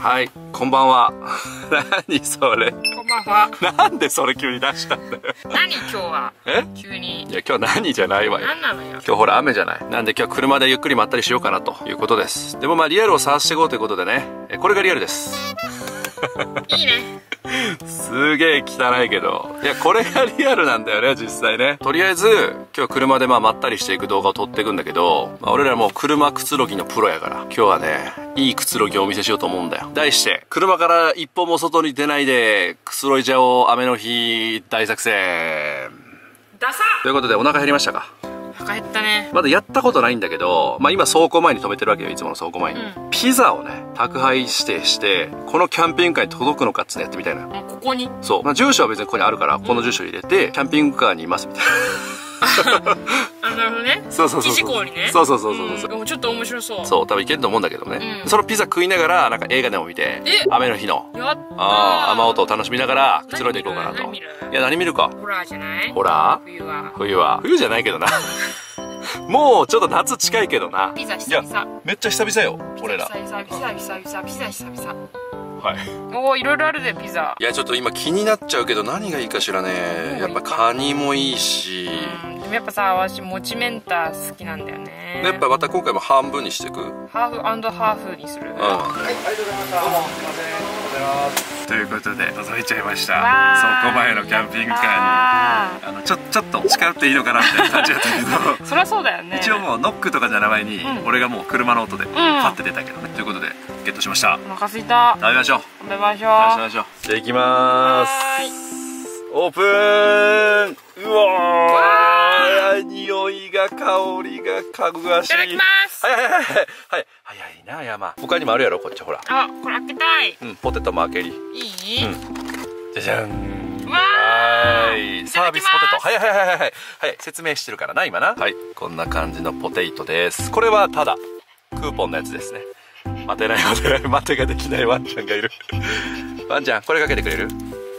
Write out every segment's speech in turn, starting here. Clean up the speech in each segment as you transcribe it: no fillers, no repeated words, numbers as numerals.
はい、こんばんは。何それ。 こんばんは。 なんでそれ急に出したんだよ。 何今日は。 え？ 急に。 いや今日何じゃないわよ。 何なのよ。 今日ほら雨じゃない。なんで今日は車でゆっくりまったりしようかなということです。でもまあリアルを探していこうということでね、これがリアルです。 いいね。 すげえ汚いけど、いやこれがリアルなんだよね実際ね。とりあえず今日車でまったりしていく動画を撮っていくんだけど、俺らもう車くつろぎのプロやから、今日はねいいくつろぎをお見せしようと思うんだよ。題して車から一歩も外に出ないでくつろいじゃおう雨の日大作戦。 ダサということで、お腹減りましたか？ お腹減ったね。 まだやったことないんだけど、今倉庫前に止めてるわけよ、いつもの倉庫前に。ピザをね宅配指定してこのキャンピングカーに届くのかっつってやってみたいな。 ここにそう、住所は別にここにあるから、この住所入れてキャンピングカーにいますみたいな。 なるほどね。 そうそうそう。 記事項にね。 そうそうそうそうそう。 ちょっと面白そう。 そう、多分いけると思うんだけどね。そのピザ食いながらなんか映画でも見て、雨の日のやったー、 雨音を楽しみながらくつろいでいこうかなと。いや何見るか。 ホラーじゃない？ ホラー？冬じゃないけどな。もうちょっと夏近いけどな。 ピザ久々。 めっちゃ久々よ俺ら。 ピザ久々。 はい。 おー、いろいろあるでピザ。 いやちょっと今気になっちゃうけど何がいいかしらね。やっぱカニもいいし、 でもやっぱさ、私もちメンタ好きなんだよね。 やっぱまた今回も半分にしていく。 ハーフ&ハーフにする。 はい、ありがとうございました。どうもすいません、ということで覗いちゃいました。倉庫前のキャンピングカーにちょっと近寄っていいのかなみたいな感じだったけどそりゃそうだよね。 一応もうノックとかじゃない前に、俺がもう車の音でパッて出たけどね。ということでゲットしました。 お腹すいた。 食べましょう。 食べましょう。 じゃあ行きまーす。オープン。うわー、匂いが香りがかぐわしい。 いただきます。 はい早いな山。他にもあるやろこっちほら。 あ、これ開けたい。 ポテトも開けり。 いい？ じゃじゃん。 はい、 サービスポテト。はい説明してるからな今な。はい、こんな感じのポテトです。これはただクーポンのやつですね。待てができないワンちゃんがいる。ワンちゃんこれかけてくれる？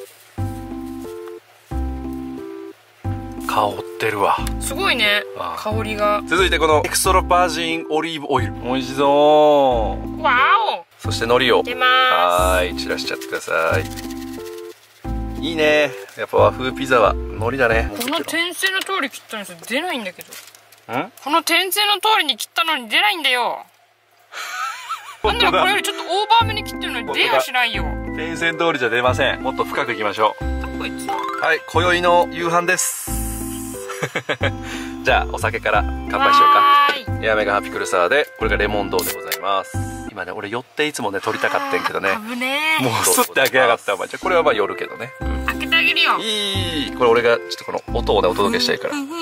香ってるわ。すごいね、香りが。 続いてこのエクストラバージンオリーブオイル、美味しそう。 わお。 そして海苔を入れます。 はい、散らしちゃってください。いいね、やっぱ和風ピザは海苔だね。 この点線の通り切ったのに出ないんだけど。この点線の通りに切ったのに出ないんだよ。なんだろ、これよりちょっとオーバーめに切ってるのに出やしないよ。 点線通りじゃ出ません。もっと深くいきましょう。 こいつ。 はい、今宵の夕飯です。じゃあお酒から乾杯しようか。エアメガハピクルサーで、これがレモンドーでございます。今ね俺寄っていつもね撮りたかってんけどね。 危ねえ。 もうすって開けやがったお前。じゃあこれは寄るけどね。 開けてあげるよ。 いい。これ俺がちょっとこの音をねお届けしたいから。や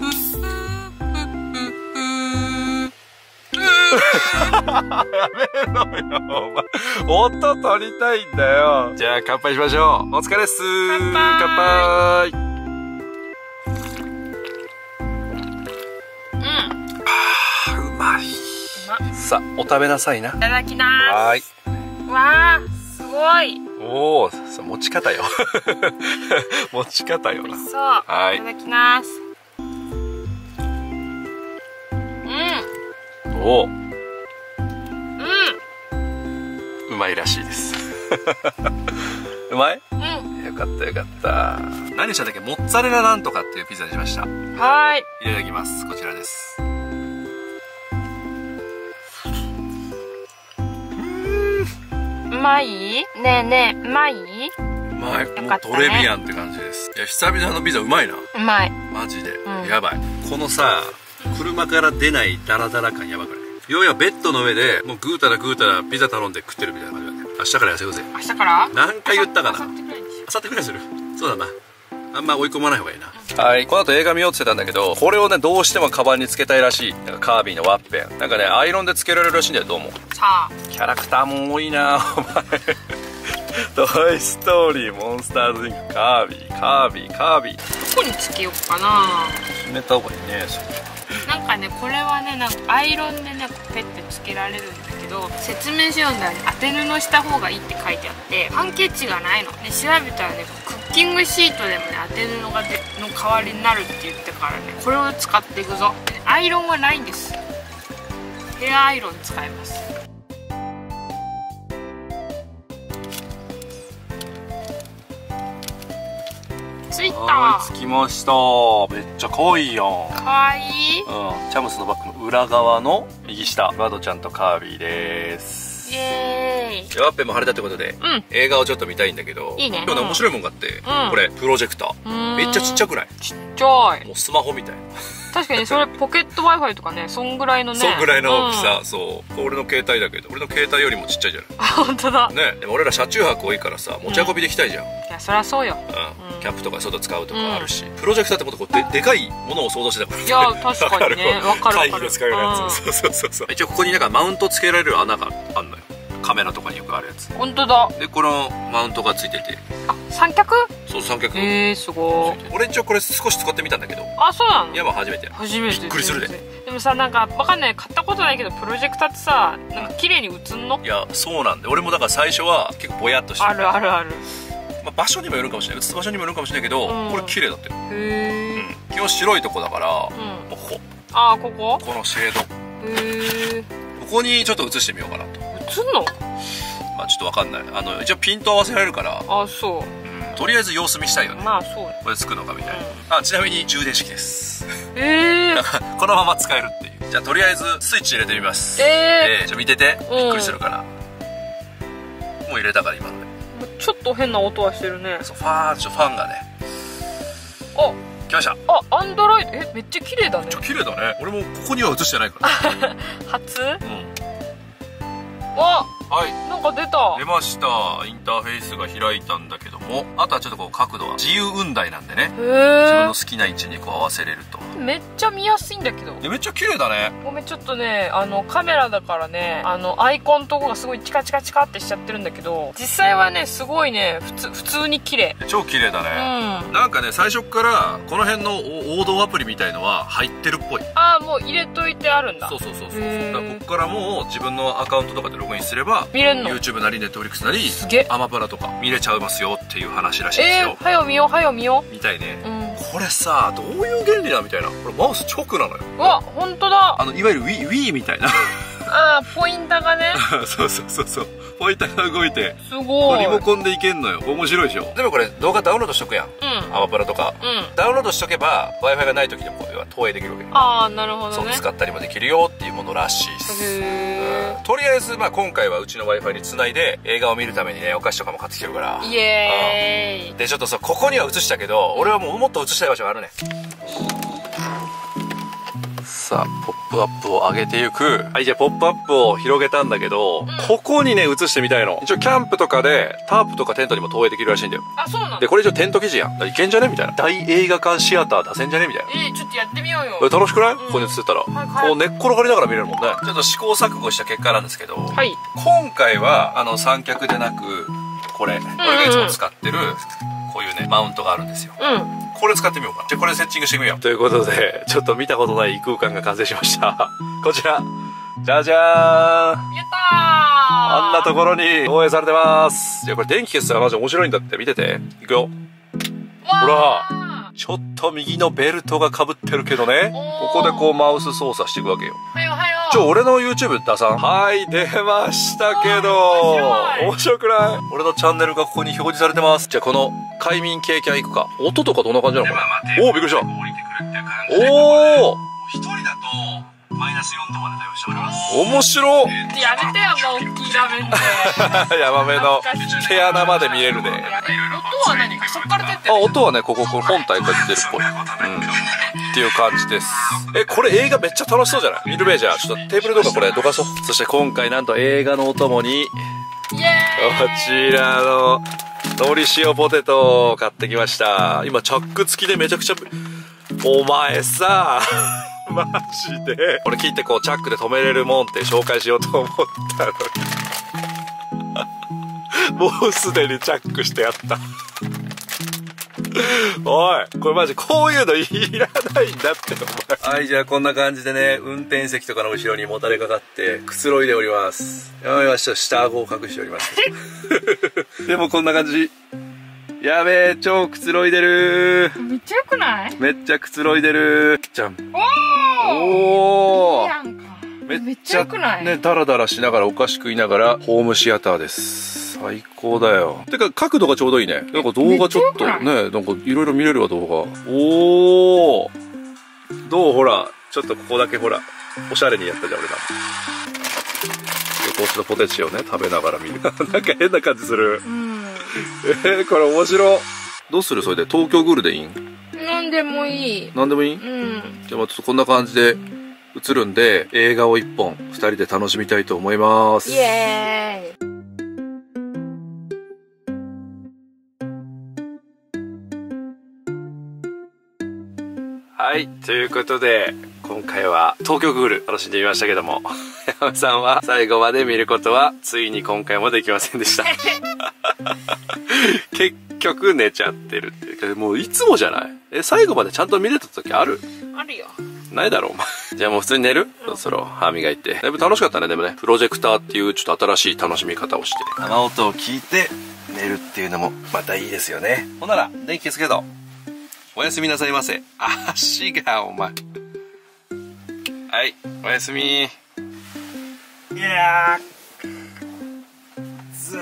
めろよお前。音取りたいんだよ。じゃあ乾杯しましょう。お疲れっす。乾杯。うまい。さあお食べなさいな。 いただきます。 はい。 わあ、すごい。 おお、持ち方よ。持ち方よな。 そう。はい。いただきます。 おお。うまいらしいです。うまい？よかったよかった。何したんだっけ？モッツァレラなんとかっていうピザにしました。 はい。 いただきます。こちらです。 うまい？ねえ、うまい？ うまい。もうトレビアンって感じです。いや、久々のピザうまいな。 うまい。 マジで。やばい。このさ、車から出ないダラダラ感やばくない？要はベッドの上でもうぐうたらピザ頼んで食ってるみたいな感じだね。明日から痩せようぜ。 明日から？ 何回言ったかな。明後日くらいする。そうだな。あんま追い込まない方がいいな。はい、この後映画見ようって言ってたんだけど、これをねどうしてもカバンにつけたいらしい。なんかカービィのワッペンなんかねアイロンでつけられるらしいんだよ。どうもさあキャラクターも多いなお前。トイストーリー、モンスターズインク、カービィ。 どこにつけようかな。 決めた方がいいね。 なんかね、これはね、なんかアイロンでねペッてつけられるんだけど、説明書読んだらね、当て布した方がいいって書いてあって、ハンケチがないので調べたらね、クッキングシートでもね当て布がの代わりになるって言ってからね、これを使っていくぞ。アイロンはないんです。ヘアアイロン使います。 着いた。 はい、着きました。めっちゃ可愛いやん。 かわいい。 チャムスのバッグの裏側の右下、バドちゃんとカービィです。 イエーイ。 ワッペンも晴れたってことで、映画をちょっと見たいんだけど、 いいね。 今日ね面白いもんがあって、これプロジェクター。めっちゃちっちゃくない？ ちっちゃい。 もうスマホみたいな。 確かにそれポケット Wi-Fi とかね、そんぐらいのね。 そんぐらいの大きさ、そう。俺の携帯だけど、俺の携帯よりもちっちゃいじゃない。 あ、本当だ。 ね、でも俺ら車中泊多いからさ、持ち運びできたいじゃん。 いや、そりゃそうよ。 キャンプとか外使うとかあるし、プロジェクターってことこうでかいものを想像してたから。 いや、確かにね。わかる。 会議で使えるやつ。そう。一応ここになんかマウントつけられる穴があんのよ。カメラとかによくあるやつ。 本当だ。 でこのマウントがついてて、 あ、三脚？ そう、三脚。 すごい。 俺一応これ少し使ってみたんだけど。 あ、そうなの？ いや、まあ初めて。 初めて。 びっくりするで。 でもさ、なんかわかんない、買ったことないけどプロジェクターってさ、なんか綺麗に映んの？ いや、そうなんで、俺もだから最初は結構ぼやっとしてる。 あるあるある。 まあ場所にもよるかもしれない、映す場所にもよるかもしれないけど、これ綺麗だったよ。 へえ。 基本白いとこだから、もうここ。 ああ、ここ？ このシェード。 へえ。 ここにちょっと映してみようかなと。 映んの？ まあちょっとわかんない。一応ピント合わせられるから、 あ、そう。 とりあえず様子見したいよね。 まあそう。 これつくのかみたいな。ちなみに充電式です。 だからこのまま使えるっていう。じゃあとりあえずスイッチ入れてみます。じゃあ見てて、びっくりするから。もう入れたから今ので。 ちょっと変な音はしてるね。 そう、ファンがね。 あ、 来ました。 あ、アンドロイド。めっちゃ綺麗だね。 めっちゃ綺麗だね。俺もここには映してないから。 初？わ、 はい、 なんか出た。 出ました。インターフェースが開いたんだけども、あとはちょっとこう角度は自由雲台なんでね、自分の好きな位置にこう合わせれると。 めっちゃ見やすいんだけど。 めっちゃ綺麗だね。 ごめん、ちょっとね、カメラだからね、アイコンとこがすごいチカチカチカってしちゃってるんだけど、実際はね、すごいね、普通に綺麗。 超綺麗だね。なんかね、最初からこの辺の王道アプリみたいのは入ってるっぽい。 ああ、もう入れといてあるんだ。 そう。だからここからもう自分のアカウントとかでログインすれば見れんの？ YouTube なり Netflix なりアマプラとか見れちゃいますよっていう話らしいですよ。 はよ見よう。 みたいね。これさ、どういう原理だみたいな。これマウス直なのよ。 うわ、ほんとだ。 いわゆる Wii みたいな。 ああ、ポインターがね。 そう。ポインターが動いて、 すごい。 リモコンでいけんのよ。面白いでしょ。でもこれ動画ダウンロードしとくやん。アマプラとか。ダウンロードしとけば Wi-Fi がない時でも投影できるわけ。 ああ、なるほどね。 そう、使ったりもできるよっていうものらしいです。とりあえず今回はうちの Wi-Fi につないで映画を見るためにね、お菓子とかも買ってきてるから。 イエーイ。 でちょっとここには映したけど、俺はもっと映したい場所があるね。さあ、ポップアップを上げていく。はい、じゃあポップアップを広げたんだけど、ここにね映してみたいの。一応キャンプとかでタープとかテントにも投影できるらしいんだよ。 あ、そうなの？ でこれ一応テント生地やん。いけんじゃねみたいな。大映画館シアター出せんじゃねみたいな。 ちょっとやってみようよ。 楽しくない？ここに映ってたら、こう寝っ転がりながら見れるもんね。ちょっと試行錯誤した結果なんですけど、 はい、 今回は三脚でなくこれがいつも使ってるこういうねマウントがあるんですよ。これ使ってみようか。じゃあこれセッティングしてみよう。ということでちょっと見たことない異空間が完成しました。こちらじゃじゃーん。 やったー。 あんなところに投影されてます。いやこれ電気消すのはマジ面白いんだって。見てていくよ。ほらちょっと右のベルトがかぶってるけどね、ここでこうマウス操作していくわけよ。俺の YouTube 出さん。はい、出ましたけど面白くない？俺のチャンネルがここに表示されてます。じゃあこの快眠経験いくか。音とかどんな感じなのかな。おお、びっくりした。おお、一人だとマイナス4度まで対応しております。面白っ。 やめてよ、もう大きい画面で。 ヤマメの毛穴まで見えるね。 音は何？そっから出てる？ 音はね、ここ本体から出てるっぽい。っていう感じです。これ映画めっちゃ楽しそうじゃない？見るべ。じゃあちょっとテーブルとかこれどかそう。そして今回なんと映画のお供にこちらののり塩ポテトを買ってきました。今チャック付きでめちゃくちゃ。お前さマジでこれ切ってこうチャックで止めれるもんって紹介しようと思ったのにもうすでにチャックしてやったおい、これマジこういうのいらないんだってお前。はい、じゃあこんな感じでね、運転席とかの後ろにもたれかかってくつろいでおります。やめました、下顎を隠しておりますでもこんな感じ。やべえ、超くつろいでる。 めっちゃよくない？ めっちゃくつろいでる。じゃん。 おー、いいやんか。 めっちゃよくない？ね、ダラダラしながらお菓子食いながらホームシアターです。 最高だよ。てか角度がちょうどいいね。なんか動画ちょっとね、なんかいろいろ見れるわ動画。おお。どうほら、ちょっとここだけほら、おしゃれにやったじゃん俺ら。こうちょっとポテチをね食べながら見る。なんか変な感じする。これ面白。どうするそれで東京グールでいいん？ なんでもいい。 なんでもいい？じゃあまあちょっとこんな感じで映るんで映画を1本2人で楽しみたいと思います。 イエーイ。 はい、ということで今回は東京グール楽しんでみましたけども、山さんは最後まで見ることはついに今回もできませんでした。結局寝ちゃってるっていうか、もういつもじゃない？最後までちゃんと見れた時ある？ あるよ。 ないだろお前。じゃあもう普通に寝る？そろそろ歯磨いて。だいぶ楽しかったね。でもね、プロジェクターっていうちょっと新しい楽しみ方をして雨音を聞いて寝るっていうのもまたいいですよね。ほんなら電気消すけどおやすみなさいませ。足がお前。はい、おやすみ。いやー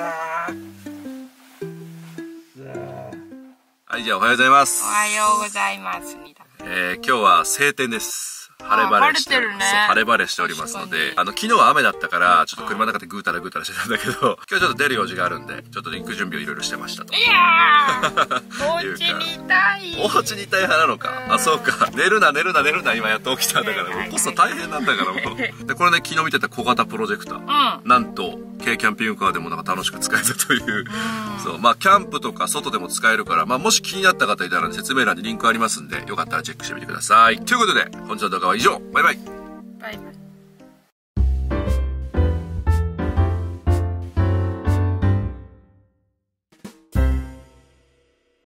はい、じゃあおはようございます。 おはようございます。 今日は晴天です。晴れ晴れしてるね。そう、晴れ晴れしておりますので、昨日は雨だったから、ちょっと車の中でぐーたらぐーたらしてたんだけど、今日ちょっと出る用事があるんで、ちょっとリンク準備をいろいろしてましたと。 いやーお家にいたい。 お家にいたい派なのか。あ、そうか。寝るな、今やっと起きたんだから、起こすの大変なんだからもう。で、これね、昨日見てた小型プロジェクター。なんと、軽キャンピングカーでもなんか楽しく使えたという。そう、まあ、キャンプとか外でも使えるから、まあ、もし気になった方いたら説明欄にリンクありますんで、よかったらチェックしてみてください。ということで、本日の動画は以上。バイバイ。 バイバイ。